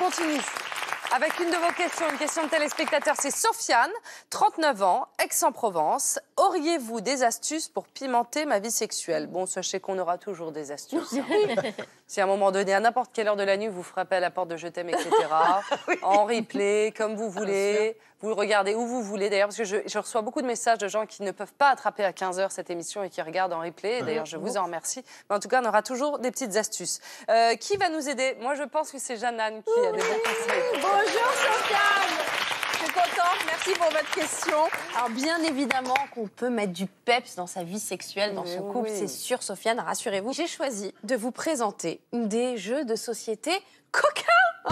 continue avec une de vos questions, une question de téléspectateur. C'est Sofiane, 39 ans, Aix-en-Provence. Auriez-vous des astuces pour pimenter ma vie sexuelle? Bon, sachez qu'on aura toujours des astuces. Si à un moment donné, à n'importe quelle heure de la nuit, vous frappez à la porte de Je t'aime, etc., en replay, comme vous voulez, vous regardez où vous voulez. D'ailleurs, parce que je reçois beaucoup de messages de gens qui ne peuvent pas attraper à 15 h cette émission et qui regardent en replay. D'ailleurs, je vous en remercie. Mais en tout cas, on aura toujours des petites astuces. Qui va nous aider? Moi, je pense que c'est Jeannane qui a des bons conseils. Bonjour Sofiane. Je suis contente, merci pour votre question. Alors bien évidemment qu'on peut mettre du peps dans sa vie sexuelle, dans son couple, c'est sûr Sofiane, rassurez-vous. J'ai choisi de vous présenter des jeux de société coquins.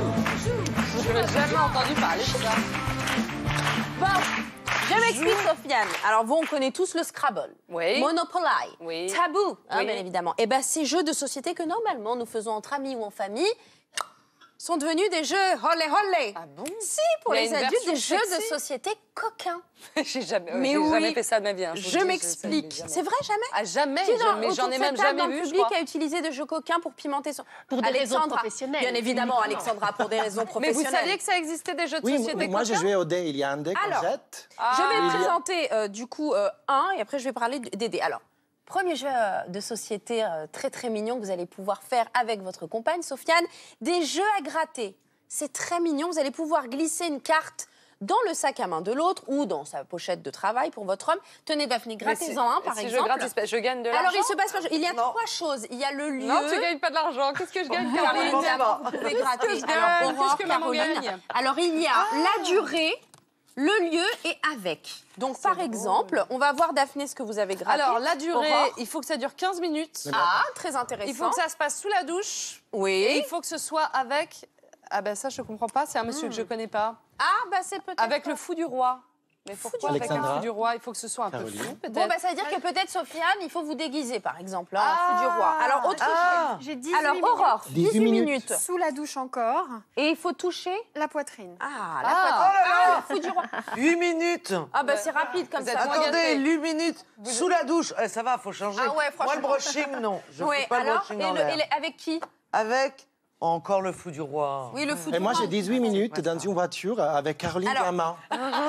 Je n'ai jamais entendu parler de ça. Bon, je m'explique Sofiane. Alors vous, on connaît tous le Scrabble, Monopoly, Tabou, bien évidemment. Et bien ces jeux de société que normalement nous faisons entre amis ou en famille sont devenus des jeux holé. Ah bon? Si, pour les adultes, des jeux de société coquins. J'ai jamais fait ça de ma vie. Hein, je m'explique. C'est vrai, jamais? Ah, jamais, mais j'en ai même jamais vu, le public a utilisé de jeux coquins pour pimenter son... Pour des raisons professionnelles. Bien évidemment, Alexandra, pour des raisons professionnelles. Mais vous saviez que ça existait des jeux de société coquins? Moi, j'ai joué au dé. Il y a un dé qu'on jette. Je vais présenter, du coup, un, et après, je vais parler des dés. Alors, premier jeu de société très mignon que vous allez pouvoir faire avec votre compagne, Sofiane. Des jeux à gratter. C'est très mignon. Vous allez pouvoir glisser une carte dans le sac à main de l'autre ou dans sa pochette de travail pour votre homme. Tenez, Daphné, grattez-en un, par exemple. Je gagne de l'argent. Alors, il se passe pas... Il y a trois choses. Il y a le lieu... Non, tu gagnes pas de l'argent. Qu'est-ce que je gagne, Caroline? Vous pouvez gratter. Alors, Aurore, Caroline. Alors, il y a la durée, le lieu et avec. Donc, par exemple, on va voir, Daphné, ce que vous avez gratté. Alors, la durée, Aurore. il faut que ça dure 15 minutes. Ah, très intéressant. Il faut que ça se passe sous la douche. Oui. Et il faut que ce soit avec... Ah ben ça, je comprends pas. C'est un monsieur que je connais pas. Ah, bah c'est peut-être... Avec le fou du roi. Mais pourquoi avec le fou du roi? Il faut que ce soit un peu fou, peut-être. Bon, bah ça veut dire que peut-être, Sofiane, il faut vous déguiser, par exemple, hein, fou du roi. Alors, autre chose. J'ai 18 Alors, Aurore, 18 minutes. Sous la douche encore. Et il faut toucher La poitrine. Ah, la poitrine. Ah, le fou du roi. 8 minutes. Ah, bah c'est rapide comme ça. Attendez, 8 minutes. Sous la douche. Ça va, faut changer. Ah ouais, franchement. Moi, le brushing, non. Je fais pas le alors, brushing en l'air. avec qui? Avec encore le fou du roi. Oui, le fou du Et moi, roi. j'ai 18 minutes dans une voiture avec Caroline Gamin.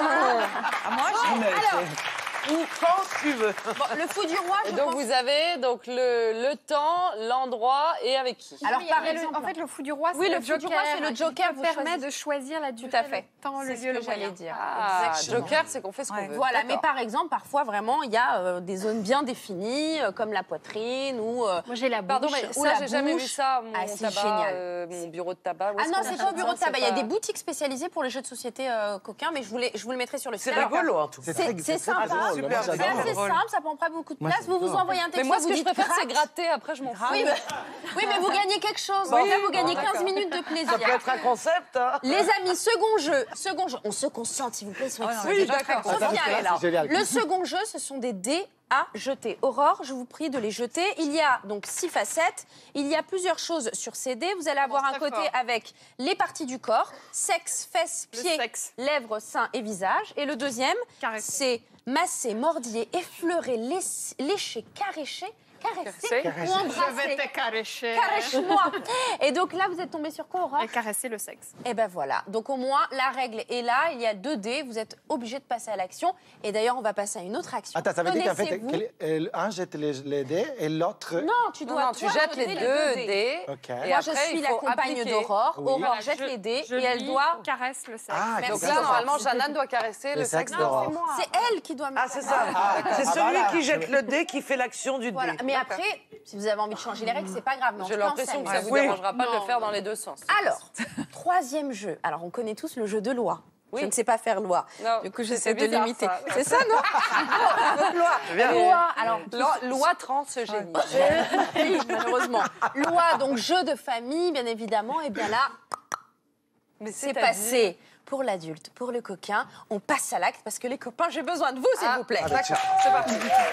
Ou quand tu veux. Bon, le fou du roi, je Donc, pense... vous avez donc le temps, l'endroit et avec qui? Alors, par exemple... En fait, le fou du roi, Oui, c'est le le fou du roi, c'est le joker. qui permet de choisir la durée, à fait. le temps, le C'est lieu, ce le que j'allais moyen. dire. Ah, Exactement. Joker, c'est qu'on fait ce qu'on veut. Voilà, mais D'accord. par exemple, parfois, vraiment, il y a des zones bien définies, comme la poitrine ou... Moi, j'ai la bouche. Pardon, mais Ou ça, la j'ai jamais vu bouche. ça, mon Ah, c'est tabac, génial. mon bureau de tabac. Où Ah est-ce non, qu'on c'est achète pas au bureau ça? de tabac. C'est Il y a pas- des boutiques spécialisées pour les jeux de société coquins, mais je vous le mettrai sur le site. C'est rigolo, en tout cas. C'est sympa. super C'est drôle. assez simple, ça prend pas beaucoup de place. Vous envoyez un texte. Mais moi, ce vous que je dites préfère, c'est gratte. gratter. Après, je m'en fous. Oui, mais vous gagnez quelque chose. Oui, Là, vous gagnez bon, 15 d'accord. minutes de plaisir. Ça peut être un concept, hein. Les amis, second jeu. On se concentre, s'il vous plaît. Oui, d'accord. Sophia est là. c'est génial. Le second jeu, ce sont des dés à jeter. Aurore, je vous prie de les jeter. Il y a donc 6 facettes. Il y a plusieurs choses sur ces dés. Vous allez avoir un très côté fort. avec les parties du corps, sexe, fesses, Le pieds, sexe. lèvres, seins et visage. Et le deuxième, Caresser. c'est masser, mordiller, effleurer, lécher, caresser ou embrasser. caresser. Caresse-moi. Et donc là, vous êtes tombé sur quoi, Aurore? Et caresser le sexe. Et ben voilà. Donc au moins, la règle est là. Il y a 2 dés. Vous êtes obligé de passer à l'action. Et d'ailleurs, on va passer à une autre action. Attends, ça veut dire qu'en fait, Connaissez-vous- un jette les dés et l'autre... Non, tu dois... Non, tu toi, jettes les jeter 2 dés. Ok. Et Moi, après, je suis il la faut compagne appliquer. d'Aurore. Oui. Aurore Voilà, jette les dés je et elle lis, doit... caresse le sexe. Ah, Merci, Donc là, Aurore. normalement, Jeannane doit caresser le Le sexe sexe d'Aurore. C'est elle qui doit me Ah, c'est ça. C'est celui voilà. qui jette le dé qui fait l'action du Voilà. dé. Mais après, si vous avez envie de changer les règles, c'est pas grave. Mais on J'ai se l'impression que ça renseigne. vous Oui. dérangera pas de le faire dans les 2 sens. Alors, troisième jeu. Alors, on connaît tous le jeu de loi. Oui. Je ne sais pas faire loi. Non, Du coup, c'est j'essaie de bizarre, l'imiter. ça. C'est ça, non? Bien. Loi. Alors, Loi trans, génie. oui, malheureusement. Loi, donc jeu de famille, bien évidemment. Et bien là, Mais c'est passé pour l'adulte, pour le coquin. On passe à l'acte parce que les copains, j'ai besoin de vous, s'il vous plaît. D'accord, c'est parti.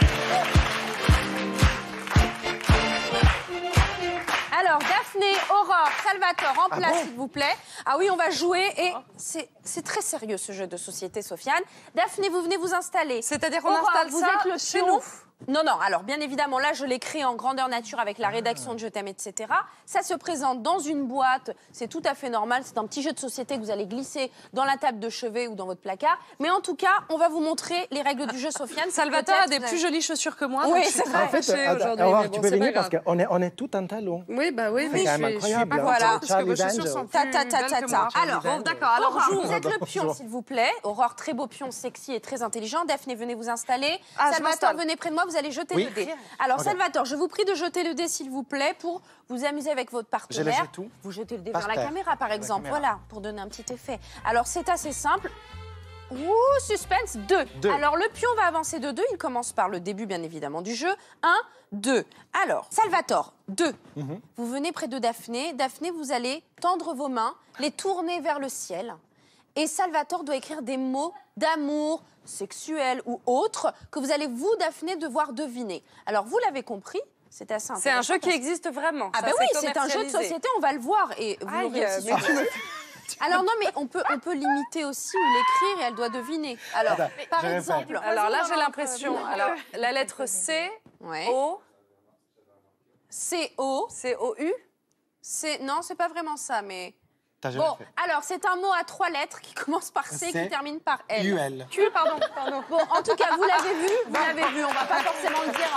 Alors, Daphné, Aurore, Salvatore, en place, s'il vous plaît. Ah oui, on va jouer et c'est très sérieux, ce jeu de société, Sofiane. Daphné, vous venez vous installer. C'est-à-dire qu'on Aurore, installe vous ça êtes le chez pion. nous. Non, non, alors bien évidemment, là, je l'ai créé en grandeur nature avec la rédaction de Je t'aime, etc. Ça se présente dans une boîte, c'est tout à fait normal, c'est un petit jeu de société que vous allez glisser dans la table de chevet ou dans votre placard. Mais en tout cas, on va vous montrer les règles du jeu, Sofiane. Salvatore a Peut-être des vous plus avez- jolies chaussures que moi. Oui, donc je suis c'est très vrai. En fait, fâchée attends, aujourd'hui. Aurore, mais tu bon, peux c'est pas venir parce grave. qu'on est tout en talons. Oui, bah oui, C'est mais quand je même suis incroyable, pas hein. contente Voilà. parce que Charlie vos chaussures D'Angelo. sont plus Ta, belles ta, ta, ta, que ta. moi. Alors, Charlie bon, D'Angelo. d'accord. Alors, Aurore. vous êtes le Bonjour. pion, s'il vous plaît. Aurore, très beau pion, sexy et très intelligent. Daphné, venez vous installer. Ah, je Salvatore, m'installe. venez près de moi, vous allez jeter Oui. le dé. Alors, Ok. Salvatore, je vous prie de jeter le dé, s'il vous plaît, pour vous amuser avec votre partenaire. jette où? Vous jetez le dé Par vers la terre. caméra, par exemple. caméra. Voilà, pour donner un petit effet. Alors, c'est assez simple. Ouh, suspense, 2. Deux. Alors, le pion va avancer de 2. Il commence par le début, bien évidemment, du jeu. 1, 2. Alors, Salvatore, 2. Vous venez près de Daphné. Daphné, vous allez tendre vos mains, les tourner vers le ciel. Et Salvatore doit écrire des mots d'amour, sexuels ou autres, que vous allez, vous, Daphné, devoir deviner. Alors, vous l'avez compris, c'est assez intéressant. C'est un jeu qui parce- existe vraiment. Ah ça, ben oui, c'est c'est un jeu de commercialisé. société, on va le voir. Et vous Aïe, l'aurez aussi mais sur- Alors non, mais on peut l'imiter aussi ou l'écrire et elle doit deviner. Alors, Attends, par je vais exemple... Alors là, j'ai l'impression. Alors, la lettre C, Ouais. O, C-O. C-O-U. Non, c'est pas vraiment ça, mais... T'as jamais Bon, fait. alors, c'est un mot à 3 lettres qui commence par C et C, qui termine par L. UL. Q, pardon. Bon, en tout cas, vous l'avez vu, on va pas forcément le dire,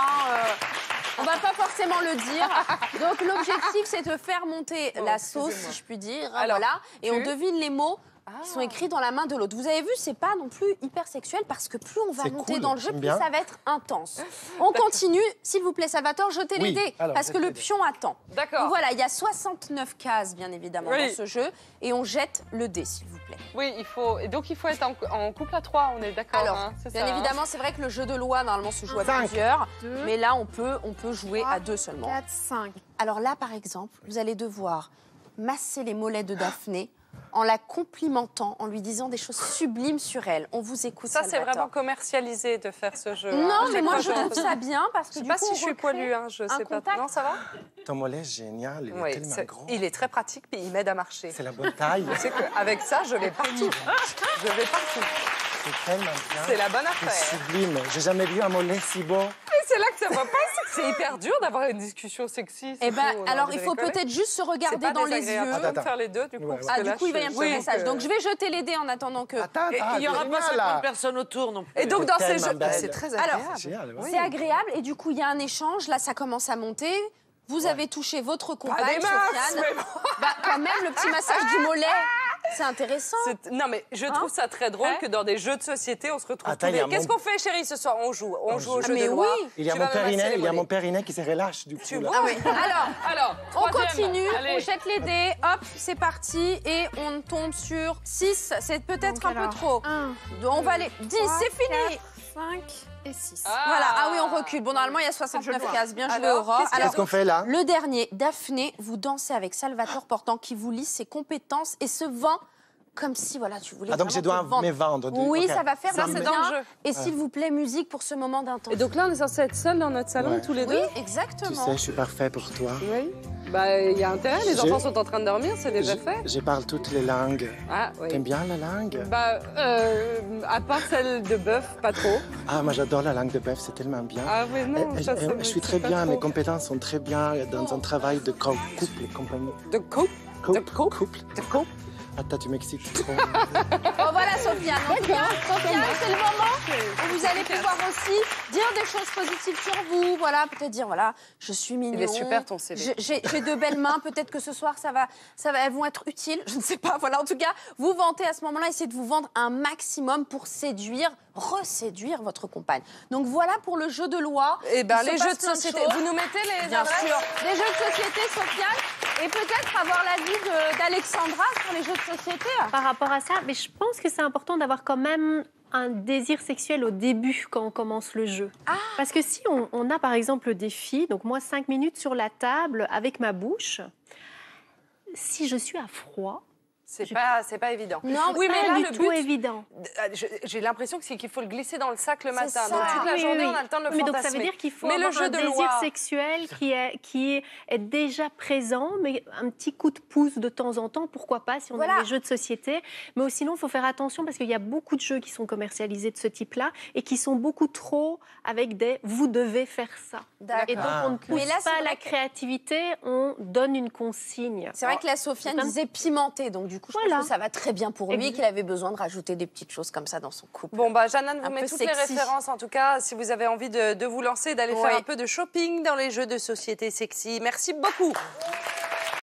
on va pas forcément le dire. Donc, l'objectif, c'est de faire monter la sauce, si je puis dire, Alors, voilà, et on Q. devine les mots qui sont écrits dans la main de l'autre. Vous avez vu, c'est pas non plus hyper sexuel, parce que plus on va C'est monter cool, dans le jeu, j'aime plus bien. ça va être intense. On continue, s'il vous plaît, Salvatore, jetez les Oui, dés, alors, parce que jetez le les dés. pion attend. D'accord. Donc voilà, il y a 69 cases, bien évidemment, Oui. dans ce jeu, et on jette le dé, s'il vous plaît. Oui, il faut. Et donc, il faut être en couple à 3, on est d'accord. Alors, hein, c'est bien ça, hein. évidemment, c'est vrai que le jeu de loi, normalement, se joue à Cinq. plusieurs. Deux. Mais là, on peut jouer à 2 seulement. 4, 5. Alors là, par exemple, vous allez devoir masser les mollets de Daphné en la complimentant, en lui disant des choses sublimes sur elle. On vous écoute, Ça, c'est Salvatore. vraiment commercialisé de faire ce jeu. Non, hein. mais Chaque moi, fois, je trouve ça bien parce que Je sais du pas coup, si on je suis recrée poilue, hein, je un sais pas. contact. Non, ça va Ton mollet est génial, il est Oui, tellement gros. il est très pratique, puis il m'aide à marcher. C'est la bonne taille. Tu sais qu'avec ça, je vais partout. Je vais partout. C'est tellement bien. C'est la bonne C'est affaire. sublime. J'ai jamais vu un mollet si beau. Et c'est là que ça va pas, c'est que c'est hyper dur d'avoir une discussion sexy. Eh ben, alors, il faut peut-être juste se regarder dans les yeux. On peut Attends. faire les deux, du coup. Ouais, parce ouais. que Ah, là, du coup, il va y je- avoir un petit oui, message. que- Donc, je vais jeter les dés en attendant que... Attends, Et il n'y aura pas génial, 50 là. personnes autour non plus. Et donc, dans ces tellement jeux, belle. c'est très Alors, agréable. C'est génial, oui. C'est agréable et du coup, il y a un échange. Là, ça commence à monter. Vous avez touché votre compagne, des masses, Sofiane. mais bon. Bah, quand même, le petit massage du mollet, c'est intéressant. Non, mais je trouve ça très drôle que dans des jeux de société, on se retrouve Attends, tous il y les... a Qu'est-ce mon- qu'on fait, chérie, ce soir? On joue. On joue au joue. jeu Ah, mais de loi. oui. Il y a Tu mon vas me masser périnée, les il y a mon mollets. périnée qui se relâche du coup. Tu là. vois? Ah oui. Alors, Alors, on troisième. continue, Allez. on jette les dés, hop, c'est parti, et on tombe sur 6. C'est peut-être un peu trop. 1, On va aller. 10, c'est fini. 5 et 6. Voilà, ah oui, on recule. Bon, normalement, il y a 69 cases. Bien joué, Alors, Aurore. qu'est-ce qu'il y a Qu'est-ce qu'on fait là? Le dernier, Daphné, vous dansez avec Salvatore Portant qui vous lit ses compétences et se vend comme si voilà, tu voulais Ah, donc je vraiment dois te me vendre. Oui, Ok. ça va faire Ça, du c'est bien. dans le jeu. Et s'il vous plaît, musique pour ce moment d'intensité. Et donc là, on est censé être seuls dans notre salon, Ouais. tous les Oui, deux? Tu exactement. sais, je suis parfait pour toi. Oui. Bah, il y a intérêt, les J'ai- enfants sont en train de dormir, c'est déjà Je, fait. je parle toutes les langues. Ah, oui. T'aimes bien la langue? Bah, à part celle de bœuf, pas trop. Ah, moi j'adore la langue de bœuf, c'est tellement bien. Ah oui, non, ça Je suis très bien, mes compétences sont très bien dans un travail de couple et compagnie. De coupe. Couple, De couple. couple. De coupe. Attends, tu m'excites trop. Bon, voilà, Sofiane. En tout cas, Sofiane, c'est le moment où vous allez pouvoir aussi dire des choses positives sur vous. Voilà, peut-être dire, voilà, je suis mignon. Il est super, ton CV. J'ai de belles mains. Peut-être que ce soir, elles vont être utiles. Je ne sais pas. Voilà, en tout cas, vous vantez à ce moment-là. Essayez de vous vendre un maximum pour séduire, reséduire votre compagne. Donc voilà pour le jeu de loi. Eh ben, Il se les passe jeux de plein société. choses. Vous nous mettez les Bien adresses? sûr. Des jeux de société, Sofiane. Et peut-être avoir l'avis d'Alexandra sur les jeux de société. Par rapport à ça, mais je pense que c'est important d'avoir quand même un désir sexuel au début quand on commence le jeu. Parce que si on a par exemple des filles, donc moi 5 minutes sur la table avec ma bouche, si je suis à froid, C'est pas évident. Non, oui, mais Pas là, du le tout but, évident. j'ai l'impression que c'est qu'il faut le glisser dans le sac le matin. ça. Donc toute la Oui, journée, oui. on a le temps de le Mais donc ça fantasmer. veut dire qu'il faut Mais avoir le jeu un de désir loi, sexuel qui est déjà présent, mais un petit coup de pouce de temps en temps, pourquoi pas, si on Voilà. aime les jeux de société. Mais sinon, il faut faire attention parce qu'il y a beaucoup de jeux qui sont commercialisés de ce type-là et qui sont beaucoup trop avec des « vous devez faire ça ». Et donc, on ne pousse Mais là, c'est pas vrai la que- créativité, on donne une consigne. C'est vrai que la Sofiane c'est un- disait pimenté, donc du coup, je Voilà. pense que ça va très bien pour lui, qu'il avait besoin de rajouter des petites choses comme ça dans son couple. Bon, bah, Jeannane Un vous met peu toutes les sexy. références, en tout cas, si vous avez envie de vous lancer, d'aller Ouais. faire un peu de shopping dans les jeux de société sexy. Merci beaucoup.